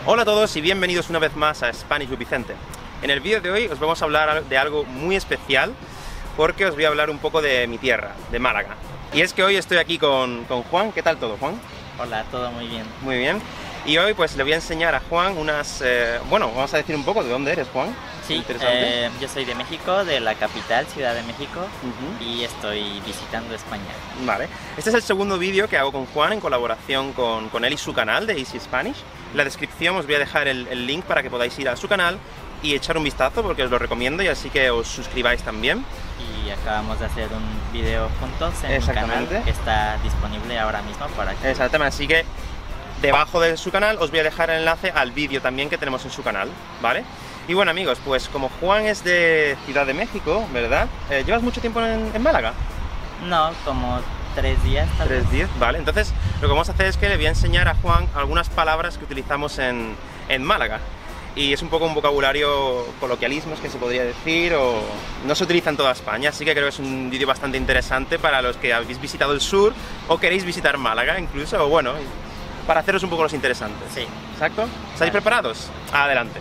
Hola a todos y bienvenidos una vez más a Spanish with Vicente. En el vídeo de hoy os vamos a hablar de algo muy especial porque os voy a hablar un poco de mi tierra, de Málaga. Y es que hoy estoy aquí con Juan. ¿Qué tal todo, Juan? Hola, todo muy bien. Muy bien. Y hoy pues le voy a enseñar a Juan unas... bueno, vamos a decir un poco de dónde eres, Juan. Sí, yo soy de México, de la capital, Ciudad de México, y estoy visitando España. Vale. Este es el segundo vídeo que hago con Juan en colaboración con él y su canal de Easy Spanish. En la descripción os voy a dejar el link para que podáis ir a su canal y echar un vistazo porque os lo recomiendo y así que os suscribáis también. Y acabamos de hacer un video juntos en mi canal que está disponible ahora mismo para que... Exactamente, así que debajo de su canal os voy a dejar el enlace al vídeo también que tenemos en su canal, ¿vale? Y bueno amigos, pues como Juan es de Ciudad de México, ¿verdad? ¿Llevas mucho tiempo en Málaga? No, como 3 días tal vez. 3 días, vale. Entonces lo que vamos a hacer es que le voy a enseñar a Juan algunas palabras que utilizamos en Málaga. Y es un poco un vocabulario, coloquialismos que se podría decir, o no se utiliza en toda España, así que creo que es un vídeo bastante interesante para los que habéis visitado el sur o queréis visitar Málaga incluso, o bueno, para haceros un poco los interesantes. Sí. ¿Exacto? ¿Estáis preparados? Adelante.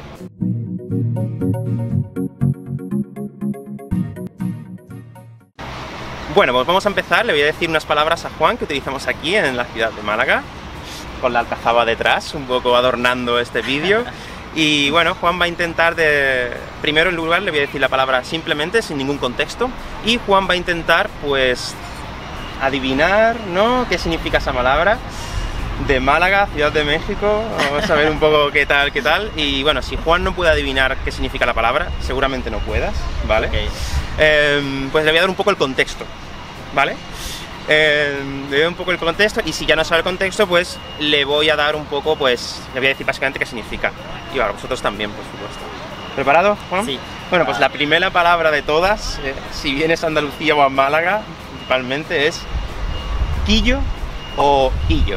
Bueno, pues vamos a empezar. Le voy a decir unas palabras a Juan que utilizamos aquí en la ciudad de Málaga, con la alcazaba detrás, un poco adornando este vídeo. Y bueno, Juan va a intentar primero en lugar le voy a decir la palabra simplemente, sin ningún contexto, y Juan va a intentar, pues, adivinar, ¿no?, qué significa esa palabra. De Málaga, Ciudad de México, vamos a ver un poco qué tal, y bueno, si Juan no puede adivinar qué significa la palabra, seguramente no puedas, ¿vale? Okay. Pues le voy a dar un poco el contexto, ¿vale? Le voy a dar un poco el contexto, y si ya no sabe el contexto, pues le voy a dar un poco, pues, le voy a decir básicamente qué significa, y ahora vosotros también, por supuesto. ¿Preparado, Juan? Sí. Bueno, pues la primera palabra de todas, si vienes a Andalucía o a Málaga, principalmente es quillo o illo.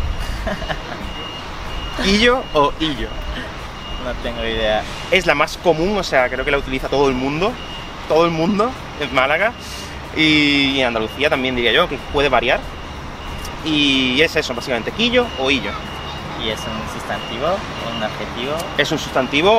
¿Quillo o illo? No tengo idea. Es la más común, o sea, creo que la utiliza todo el mundo en Málaga y en Andalucía también diría yo, que puede variar. Y es eso, básicamente, quillo o illo. ¿Y es un sustantivo o un adjetivo? Es un sustantivo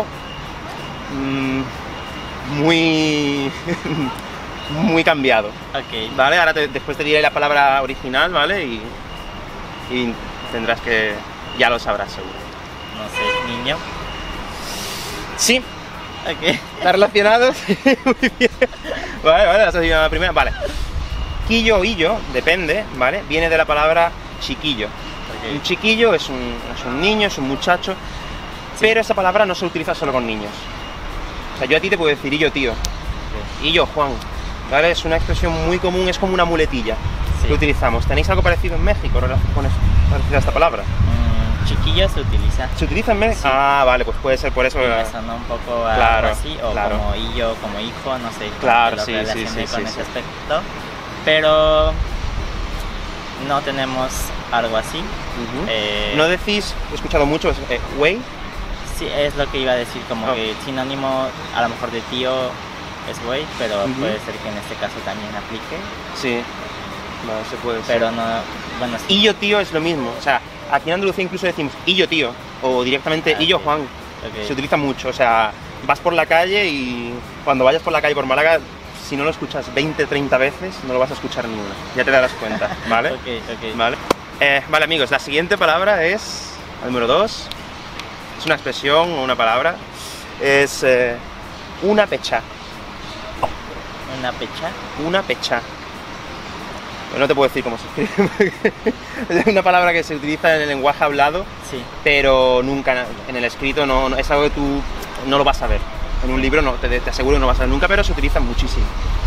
muy muy cambiado. Ok. Vale, ahora después te diré la palabra original, ¿vale? Y tendrás que... ya lo sabrás seguro. No sé, niño. Sí. Ok. ¿Está relacionado? Sí, muy bien. Vale, has adivinado la primera. Vale. Quillo o illo, depende, ¿vale? Viene de la palabra chiquillo. Okay. Un chiquillo es un niño, es un muchacho, sí. Pero esa palabra no se utiliza solo con niños. O sea, yo a ti te puedo decir illo, tío. Okay. Illo, Juan. ¿Vale? Es una expresión muy común, es como una muletilla. Sí. Que utilizamos. ¿Tenéis algo parecido en México con parecida a esta palabra? Chiquillo se utiliza. ¿Se utiliza en México? Sí. Ah, vale, pues puede ser por eso. Me sonó un poco claro, algo así, o claro. Como illo, como hijo, no sé. Claro, lo sí, relacioné sí, con sí, ese aspecto. Pero no tenemos algo así. ¿No decís, he escuchado mucho, güey? Sí, es lo que iba a decir, como que sinónimo a lo mejor de tío es güey, pero puede ser que en este caso también aplique. Sí, no, se puede ser. Pero no, bueno, sí. Illo, tío es lo mismo, o sea, aquí en Andalucía incluso decimos illo, tío, o directamente illo, Juan. Okay. Se utiliza mucho, o sea, vas por la calle y cuando vayas por la calle por Málaga, si no lo escuchas 20, 30 veces, no lo vas a escuchar ni una, ya te darás cuenta, ¿vale? Okay. Vale. Vale amigos, la siguiente palabra es, la número 2, es una expresión o una palabra, es una pecha. ¿Una pecha? Una pecha. Pero no te puedo decir cómo se escribe. Es una palabra que se utiliza en el lenguaje hablado, sí. Pero nunca en el escrito no, es algo que tú no lo vas a ver. En un libro no, te aseguro que no vas a ver nunca, pero se utiliza muchísimo.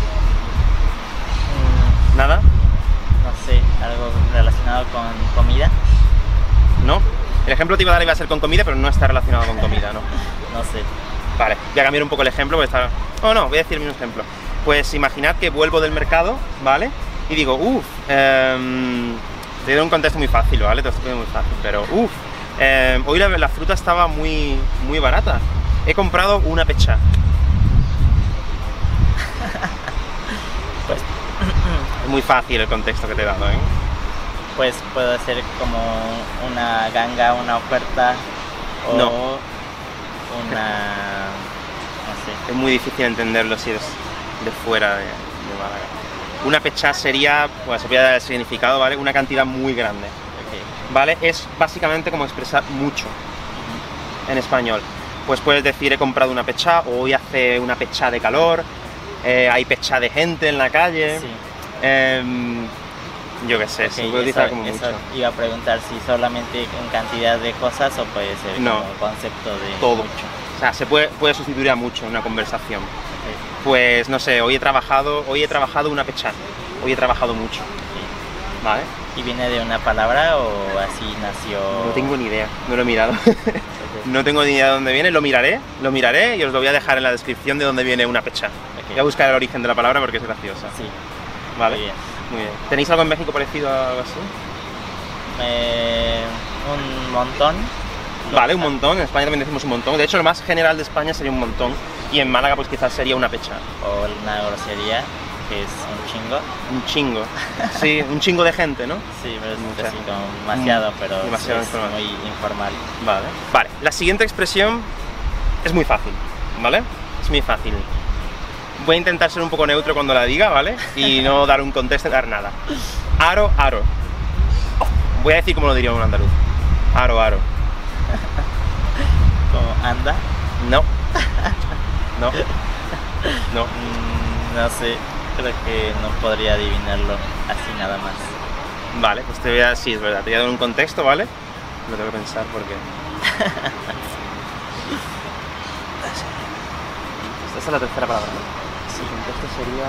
¿Nada? No sé, algo relacionado con comida. ¿No? El ejemplo te iba a dar iba a ser con comida, pero no está relacionado con comida, ¿no? No sé. Vale, voy a cambiar un poco el ejemplo, porque está... no, voy a decir el mismo ejemplo. Pues imaginad que vuelvo del mercado, ¿vale? Y digo, te doy un contexto muy fácil, ¿vale? Te lo estoy poniendo muy fácil, pero hoy la fruta estaba muy barata. He comprado una pecha. Pues es muy fácil el contexto que te he dado, ¿eh? Pues puede ser como una ganga, una oferta o No. una... no sé. Es muy difícil entenderlo si eres de fuera de Málaga. Una pechá sería, pues se puede dar el significado, ¿vale? Una cantidad muy grande, Ok. ¿vale? Es básicamente como expresar mucho en español. Pues puedes decir he comprado una pechá, o hoy hace una pechá de calor, hay pechá de gente en la calle. Sí. Yo qué sé, Ok, se puede utilizar como eso mucho. iba a preguntar si solamente en cantidad de cosas o puede ser No. como concepto de Todo. mucho. O sea, se puede sustituir a mucho en una conversación. Ok, Pues no sé, hoy he trabajado una pechá, hoy he trabajado mucho, ok. ¿vale? ¿Y viene de una palabra o así nació? No tengo ni idea, no lo he mirado. Ok, No tengo ni idea de dónde viene, lo miraré y os lo voy a dejar en la descripción de dónde viene una pechá. ok. Voy a buscar el origen de la palabra porque es graciosa. Sí, ¿Vale? muy bien. Muy bien. ¿Tenéis algo en México parecido a algo así? Un montón. Vale, un montón. En España también decimos un montón. De hecho, lo más general de España sería un montón. Y en Málaga, pues quizás sería una pechá. O una grosería, que es un chingo. Un chingo. Sí, un chingo de gente, ¿no? Sí, pero es Mucha. así como demasiado, pero Demasiado es informal. muy informal. Vale. Vale, la siguiente expresión es muy fácil, ¿vale? Es muy fácil. Voy a intentar ser un poco neutro cuando la diga, ¿vale? Y no dar un contexto, dar nada. Aro, aro. Voy a decir como lo diría un andaluz. Aro, aro. Como anda. No. No. No. No sé, creo que no podría adivinarlo así nada más. Vale, pues te voy a... Sí, es verdad, te voy a dar un contexto, ¿vale? Lo tengo que pensar porque... Esta es la tercera palabra, ¿no? Sí, el contexto sería...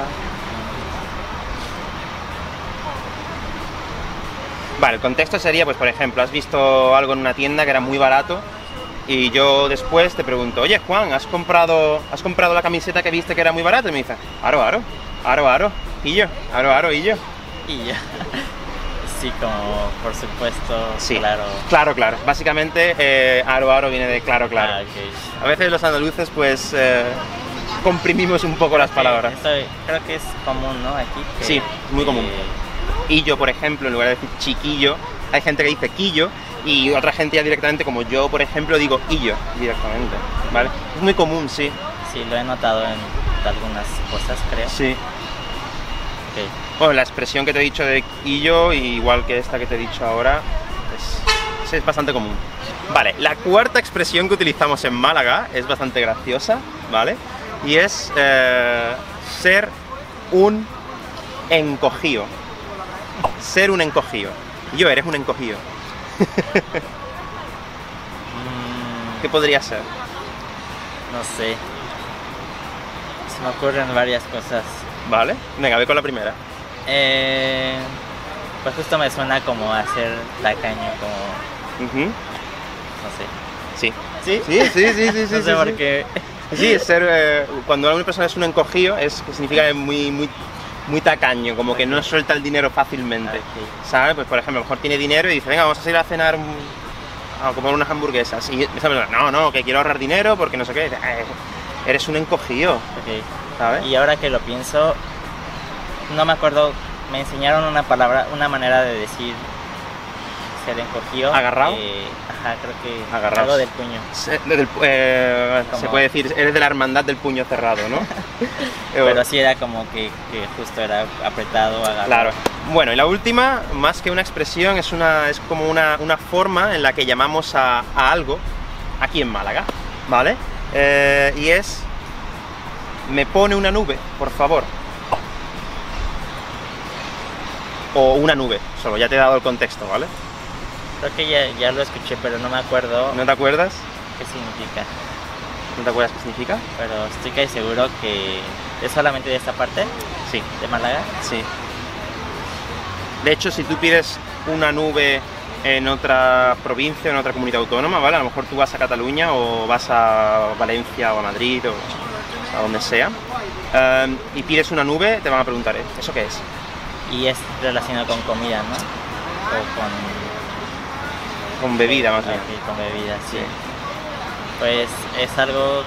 Vale, el contexto sería, pues por ejemplo, has visto algo en una tienda que era muy barato y yo después te pregunto, oye Juan, ¿has comprado la camiseta que viste que era muy barata? Y me dices, aro, aro, aro, aro, y yo, aro, aro, y yo. Y ya. Sí, como por supuesto, Sí, claro. claro, claro. Básicamente, aro, aro viene de claro, claro. Ah, ok. A veces los andaluces, pues, comprimimos un poco las palabras. Esto creo que es común, ¿no? Aquí. Sí, muy común. que- Y yo, por ejemplo, en lugar de decir chiquillo, hay gente que dice quillo y otra gente ya directamente, como yo, por ejemplo, digo illo directamente, ¿vale? Es muy común, sí. Sí, lo he notado en algunas cosas, creo. Sí. Ok. Bueno, la expresión que te he dicho de illo, igual que esta que te he dicho ahora, es bastante común. Vale, la cuarta expresión que utilizamos en Málaga es bastante graciosa, ¿vale? Y es ser un encogido. Ser un encogido. Yo, eres un encogido. ¿Qué podría ser? No sé. Se me ocurren varias cosas. Vale, venga, voy con la primera. Pues justo me suena como a ser tacaño, como... Ujú. no sé. Sí. ¿Sí? Sí, sí, sí, sí, sí. No sé sí, por sí. qué. Sí, es ser, cuando una persona es un encogido, que significa que es muy tacaño, como que no suelta el dinero fácilmente. Ok. ¿Sabes? Pues por ejemplo, a lo mejor tiene dinero y dice, venga, vamos a salir a cenar, a comer unas hamburguesas. Y esa persona, no, que quiero ahorrar dinero porque no sé qué. Eres un encogido, Ok. ¿sabes? Y ahora que lo pienso, no me acuerdo, me enseñaron una palabra, una manera de decir ser encogido. ¿Agarrado? Ajá, creo que Agarrado. algo del puño. Se Como- puede decir, eres de la hermandad del puño cerrado, ¿no? Pero sí era como que justo era apretado, agarrado. Claro. Bueno, y la última, más que una expresión, es como una forma en la que llamamos a algo aquí en Málaga, ¿vale? Y es, me pone una nube, por favor. O una nube, solo, ya te he dado el contexto, ¿vale? Creo que ya lo escuché, pero no me acuerdo ¿No te acuerdas? qué significa. ¿No te acuerdas qué significa? Pero estoy casi seguro que es solamente de esta parte, Sí, de Málaga. sí. De hecho, si tú pides una nube en otra provincia, en otra comunidad autónoma, ¿vale? A lo mejor tú vas a Cataluña o vas a Valencia o a Madrid o a donde sea, y pides una nube, te van a preguntar, ¿eso qué es? Y es relacionado con comida, ¿no? O con... Con bebida, más bien. Ok, con bebida, sí. Sí. Pues es algo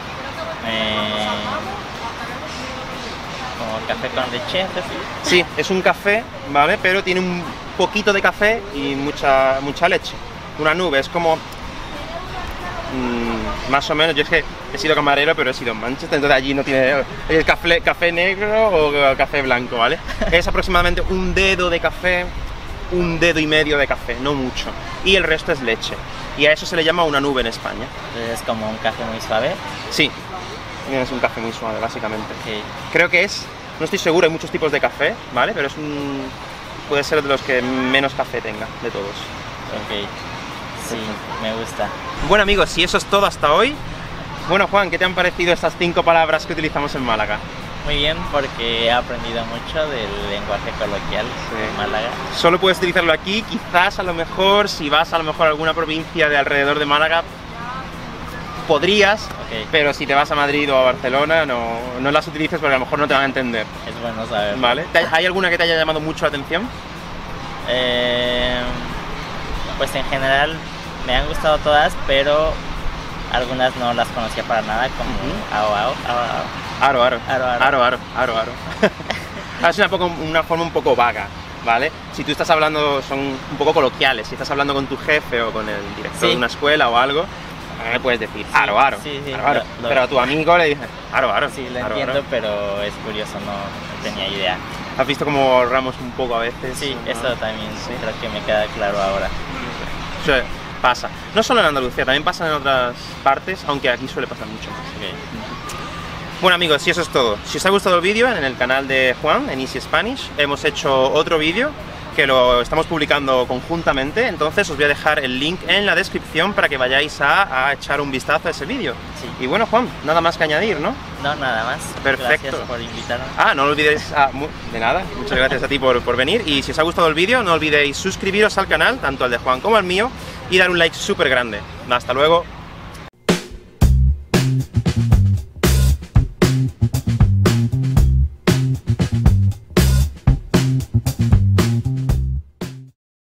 como café con leche, algo así. Sí, es un café, ¿vale? Pero tiene un poquito de café y mucha leche. Una nube, es como... más o menos, yo es que he sido camarero, pero he sido en Manchester, entonces allí no tiene el café negro o café blanco, ¿vale? Es aproximadamente un dedo de café, un dedo y medio de café, no mucho, y el resto es leche, y a eso se le llama una nube en España. Es como un café muy suave. Sí, es un café muy suave, básicamente. Okay. Creo que es, no estoy seguro, hay muchos tipos de café, ¿vale? Pero puede ser de los que menos café tenga, de todos. Ok, sí, me gusta. Bueno amigos, y eso es todo hasta hoy. Bueno Juan, ¿qué te han parecido estas 5 palabras que utilizamos en Málaga? Muy bien, porque he aprendido mucho del lenguaje coloquial en Málaga. Solo puedes utilizarlo aquí, quizás a lo mejor, si vas a lo mejor a alguna provincia de alrededor de Málaga, podrías, pero si te vas a Madrid o a Barcelona no las utilices porque a lo mejor no te van a entender. Es bueno saber. ¿Vale? ¿Hay alguna que te haya llamado mucho la atención? Pues en general me han gustado todas, pero algunas no las conocía para nada, como Aro. Es una forma un poco vaga, ¿vale? Si tú estás hablando, son un poco coloquiales, si estás hablando con tu jefe o con el director de una escuela o algo, le puedes decir aro. Pero a tu amigo le dices aro. Sí, lo entiendo, pero es curioso, no tenía idea. ¿Has visto cómo ahorramos un poco a veces? Sí, ¿no? Eso también creo que me queda claro ahora. Sí, pasa. No solo en Andalucía, también pasa en otras partes, aunque aquí suele pasar mucho más. Bueno amigos, y eso es todo. Si os ha gustado el vídeo, en el canal de Juan, en Easy Spanish, hemos hecho otro vídeo que lo estamos publicando conjuntamente, entonces os voy a dejar el link en la descripción para que vayáis a echar un vistazo a ese vídeo. Sí. Y bueno Juan, nada más que añadir, ¿no? No, nada más. Perfecto. Gracias por invitarme. No olvidéis, de nada, muchas gracias a ti por venir, y si os ha gustado el vídeo no olvidéis suscribiros al canal, tanto al de Juan como al mío, y dar un like súper grande. Hasta luego.